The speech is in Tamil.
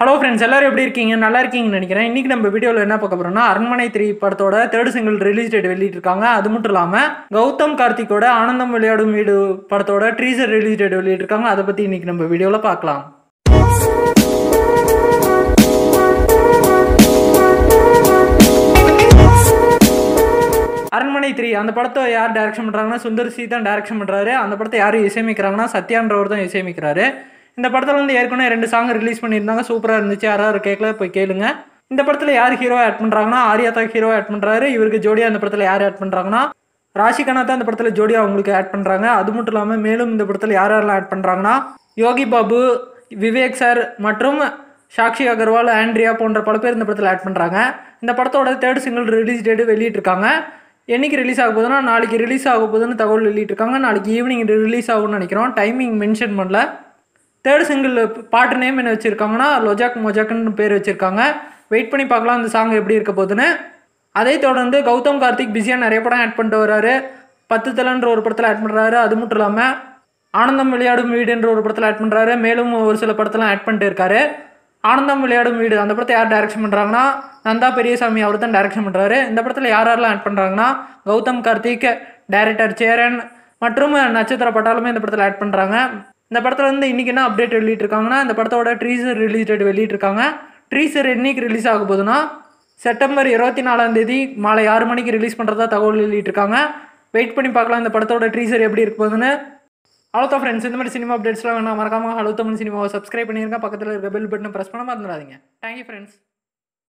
ஹலோ ஃப்ரெண்ட்ஸ், எல்லாரும் எப்படி இருக்கீங்க? நல்லா இருக்கீங்கன்னு நினைக்கிறேன். இன்றைக்கி நம்ம வீடியோவில் என்ன பார்க்க போகிறோம்னா, அரண்மனை 3 படத்தோட தேர்ட் சிங்கிள் ரிலீஸ் டேட் வெளியிட்டிருக்காங்க. அது மட்டும் இல்லாமல் கௌதம் கார்த்திக்கோட ஆனந்தம் விளையாடும் வீடு படத்தோட ட்ரீசர் ரிலீஸ் டேட் வெளியிட்டிருக்காங்க. அதை பற்றி இன்றைக்கி நம்ம வீடியோவில் பார்க்கலாம். அரண்மனை 3 அந்த படத்தை யார் டைரக்ஷன் பண்ணுறாங்கன்னா சுந்தர் சி தான் டைரக்ஷன் பண்ணுறாரு. அந்த படத்தை யார் இசையமைக்கிறாங்கன்னா சத்யான்றவர் தான் இசையமைக்கிறாரு. இந்த படத்தில் வந்து ஏற்கனவே 2 சாங் ரிலீஸ் பண்ணியிருந்தாங்க. சூப்பராக இருந்துச்சு. யாராவது கேட்கல போய் கேளுங்க. இந்த படத்தில் யார் ஹீரோ ஆட் பண்ணுறாங்கன்னா ஆர்யா தான் ஹீரோ ஆட் பண்ணுறாரு. இவருக்கு ஜோடியா இந்த படத்தில் யார் ஆட் பண்ணுறாங்கன்னா ராஷிகனா தான் இந்த படத்தில் ஜோடியா அவங்களுக்கு ஆட் பண்ணுறாங்க. அது மட்டும் இல்லாமல் மேலும் இந்த படத்தில் யாரெல்லாம் ஆட் பண்ணுறாங்கன்னா யோகி பாபு, விவேக் சார் மற்றும் சாக்ஷி அகர்வால், ஆண்ட்ரியா போன்ற பல பேர் இந்த படத்தில் ஆட் பண்ணுறாங்க. இந்த படத்தோட தேர்ட் சிங்கிள் ரிலீஸ் டேட்டு வெளியிட்டிருக்காங்க. என்னைக்கு ரிலீஸ் ஆக போகுதுன்னா நாளைக்கு ரிலீஸ் ஆக போகுதுன்னு தகவல் வெளியிட்டிருக்காங்க. நாளைக்கு ஈவினிங் ரிலீஸ் ஆகும்னு நினைக்கிறோம். டைமிங் மென்ஷன் பண்ணல. தேர்ட் சிங்கிள் பாட்டு நேம் என்ன வச்சுருக்காங்கன்னா லொஜாக் மொஜாக்குன்னு பேர் வச்சுருக்காங்க. வெயிட் பண்ணி பார்க்கலாம் இந்த சாங் எப்படி இருக்க போகுதுன்னு. அதை தொடர்ந்து கௌதம் கார்த்திக் பிஸியாக நிறைய படம் ஆட் பண்ணிட்டு வர்றாரு. 10 தலன்ற ஒரு படத்தில் ஆட் பண்ணுறாரு. அது மட்டும் இல்லாமல் ஆனந்தம் விளையாடும் வீடுன்ற ஒரு படத்தில் ஆட் பண்ணுறாரு. மேலும் ஒரு சில படத்தெல்லாம் ஆட் பண்ணிட்டு இருக்காரு. ஆனந்தம் விளையாடும் வீடு அந்த படத்தை யார் டைரக்ஷன் பண்ணுறாங்கன்னா நந்தா பெரியசாமி அவர் தான் டைரக்ஷன் பண்ணுறாரு. இந்த படத்தில் யாரெல்லாம் ஆட் பண்ணுறாங்கன்னா கௌதம் கார்த்திக், டைரக்டர் சேரன் மற்றும் நட்சத்திர பட்டாலுமே இந்த படத்தில் ஆட் பண்ணுறாங்க. இந்த படத்தில் வந்து இன்றைக்கி என்ன அப்டேட் வெளியிட்டிருக்காங்கன்னா இந்த படத்தோட ட்ரீசர் ரிலீஸ் டேட் வெளியிட்டிருக்காங்க. ட்ரீசர் என்னைக்கு ரிலீஸ் ஆக போகுதுன்னா செப்டம்பர் 24 மாலை 6 மணிக்கு ரிலீஸ் பண்ணுறதா தகவல் வெளியிட்டிருக்காங்க. வெயிட் பண்ணி பார்க்கலாம் இந்த படத்தோட ட்ரீசர் எப்படி இருக்க போகுதுன்னு. அவ்வளோ ஃப்ரெண்ட்ஸ், இந்த மாதிரி சினிமா அப்டேட்ஸ்லாம் வேணால் மறக்காமல் ஹலோ தமிழ் சினிமாவை சப்ஸ்கிரைப் பண்ணியிருக்கேன். பக்கத்தில் இருக்க பெல் பட்டனை ப்ரெஸ் பண்ண மறந்துடாதீங்க. Thank you friends.